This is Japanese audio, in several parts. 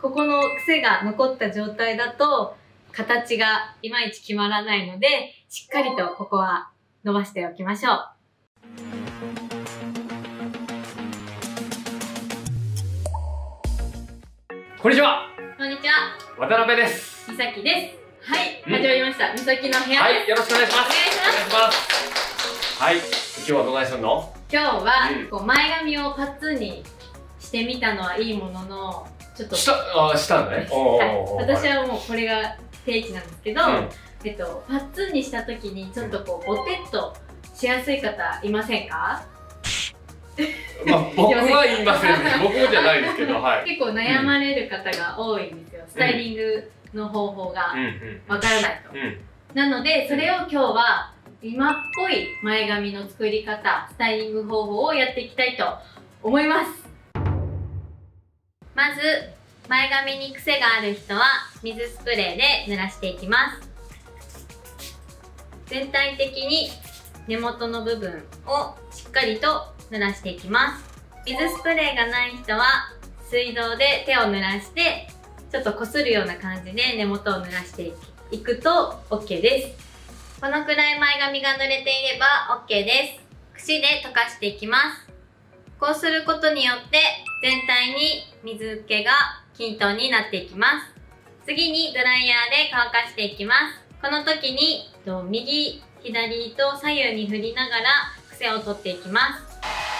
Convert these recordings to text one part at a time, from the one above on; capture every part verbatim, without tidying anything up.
ここの癖が残った状態だと形がいまいち決まらないので、しっかりとここは伸ばしておきましょう。 こんにちは。 こんにちは。 渡辺です。 みさきです。はい、始まりました。みさきの部屋です。 はい、よろしくお願いします。 お願いします。 はい、今日はどないするの？ 今日は、うん、こう前髪をパッツンにしてみたのはいいものの、ちょっとしたあしたんだね。 はい、私はもうこれが定位置なんですけど、うん、えっとパッツンにした時にちょっとこうボテッとしやすい方いませんか？ まあ僕は言いませんね。僕じゃないですけど、はい。 結構悩まれる方が多いんですよ。スタイリングの方法がわからないと。なのでそれを今日は今っぽい前髪の作り方、スタイリング方法をやっていきたいと思います。まず前髪に癖がある人は水スプレーで濡らしていきます。全体的に根元の部分をしっかりと濡らしていきます。水スプレーがない人は水道で手を濡らしてちょっとこするような感じで根元を濡らしていくと オーケー です。このくらい前髪が濡れていれば オーケー です。櫛で溶かしていきます。こうすることによって全体に水気が均等になっていきます。次にドライヤーで乾かしていきます。この時に右左と左右に振りながら癖を取っていきます。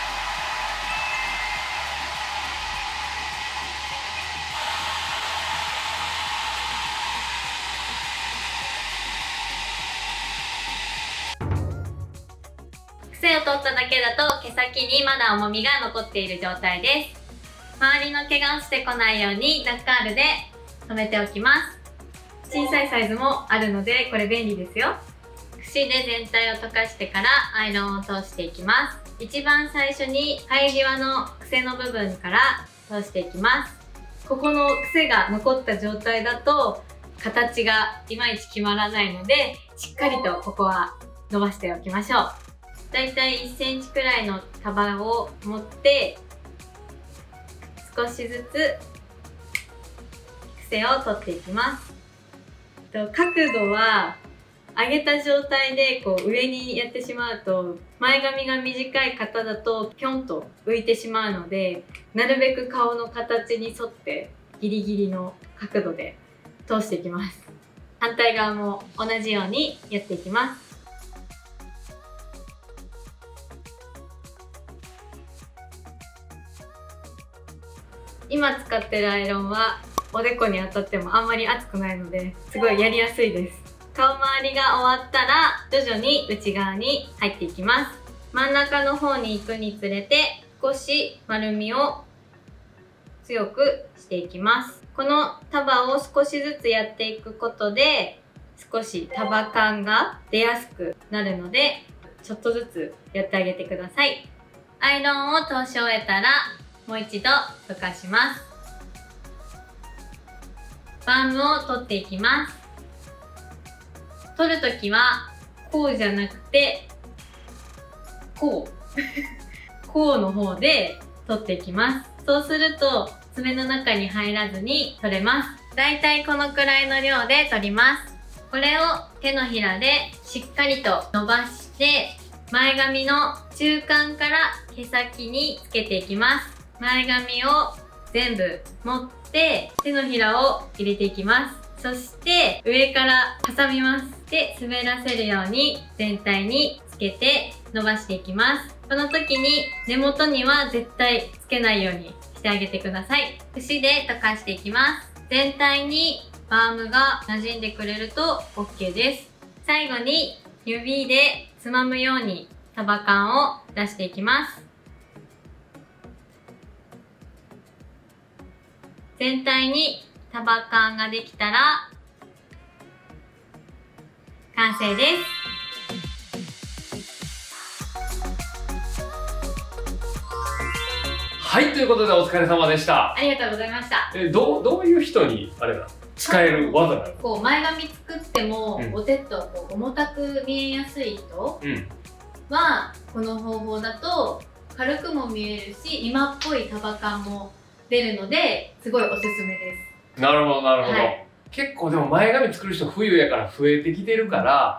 癖を取っただけだと毛先にまだ重みが残っている状態です。周りの毛が落ちてこないようにダッカールで留めておきます。小さいサイズもあるのでこれ便利ですよ。櫛で全体を溶かしてからアイロンを通していきます。一番最初に生え際の癖の部分から通していきます。ここの癖が残った状態だと形がいまいち決まらないので、しっかりとここは伸ばしておきましょう。だいたいいっセンチくらいの束を持って少しずつ癖を取っていきます。角度は上げた状態でこう上にやってしまうと前髪が短い方だとピョンと浮いてしまうので、なるべく顔の形に沿ってギリギリの角度で通していきます。反対側も同じようにやっていきます。今使ってるアイロンはおでこに当たってもあんまり熱くないのですごいやりやすいです。顔周りが終わったら徐々に内側に入っていきます。真ん中の方に行くにつれて少し丸みを強くしていきます。この束を少しずつやっていくことで少し束感が出やすくなるのでちょっとずつやってあげてください。アイロンを通し終えたらもう一度溶かします。バームを取っていきます。取るときはこうじゃなくてこうこうの方で取っていきます。そうすると爪の中に入らずに取れます。だいたいこのくらいの量で取ります。これを手のひらでしっかりと伸ばして前髪の中間から毛先につけていきます。前髪を全部持って手のひらを入れていきます。そして上から挟みます。で、滑らせるように全体につけて伸ばしていきます。この時に根元には絶対つけないようにしてあげてください。櫛で溶かしていきます。全体にバームが馴染んでくれると オーケー です。最後に指でつまむように束感を出していきます。全体に束感ができたら完成です。 はい、ということでお疲れ様でした。 ありがとうございました。 え、どう、どういう人にあれだ使える技なの？ こう前髪作っても、うん、お手っとこう重たく見えやすい人は、うん、この方法だと軽くも見えるし今っぽい束感も出るのですごいおすすめです。 なるほどなるほど、 はい、 結構でも前髪作る人冬やから増えてきてるから、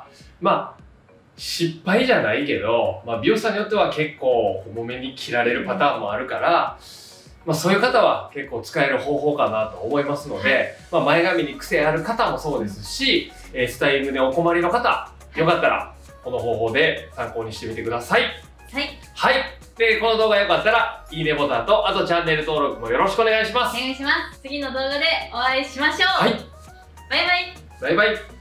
まあ失敗じゃないけど、まあ、美容師さんによっては結構重めに切られるパターンもあるから、まあ、そういう方は結構使える方法かなと思いますので、まあ、前髪に癖ある方もそうですし、えー、スタイリングでお困りの方、よかったらこの方法で参考にしてみてください。 はい、 はい、でこの動画良かったらいいねボタンと、あとチャンネル登録もよろしくお願いします。 お願いします。次の動画でお会いしましょう。 はい、 バイバイ。 バイバイ。